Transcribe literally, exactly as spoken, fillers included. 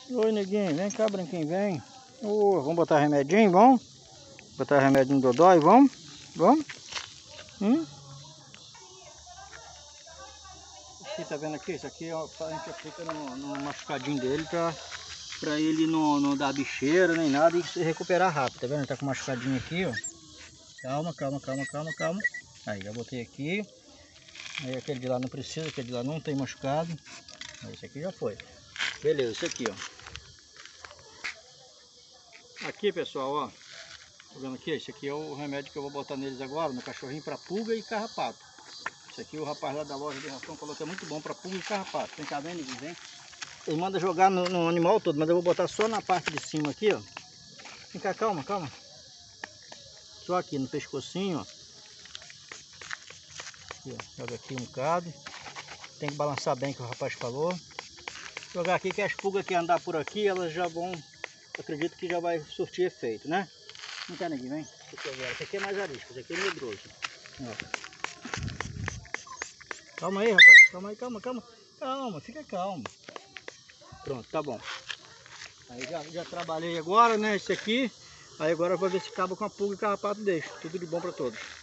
Oi, neguinho, vem cá, branquinho, vem. Oh, vamos botar remedinho, vamos? Botar remédio no dodói, vamos? Vamos? Hum? Aqui, tá vendo aqui? Isso aqui ó, a gente aplica no, no machucadinho dele pra, pra ele não, não dar bicheira nem nada e se recuperar rápido, tá vendo? Ele tá com um machucadinho aqui, ó. Calma, calma, calma, calma, calma. Aí, já botei aqui. Aí aquele de lá não precisa, aquele de lá não tem machucado. Esse aqui já foi. Beleza, esse aqui, ó. Aqui, pessoal, ó. Tá vendo aqui? Esse aqui é o remédio que eu vou botar neles agora, no cachorrinho, para pulga e carrapato. Esse aqui o rapaz lá da loja de ração falou que é muito bom para pulga e carrapato. Vem cá, vem, vem. Ele manda jogar no, no animal todo, mas eu vou botar só na parte de cima aqui, ó. Vem cá, calma, calma. Só aqui no pescocinho, ó. Aqui, ó. Joga aqui um bocado. Tem que balançar bem, que o rapaz falou. Jogar aqui que as pulgas que andar por aqui, elas já vão... Acredito que já vai surtir efeito, né? Vem cá, neguinho, vem. Esse aqui é mais arisco, esse aqui é medroso. Ó. Calma aí, rapaz. Calma aí, calma, calma. Calma, fica calmo. Pronto, tá bom. Aí já, já trabalhei agora, né? Esse aqui. Aí agora eu vou ver se acaba com a pulga e carrapato deixa. Tudo de bom para todos.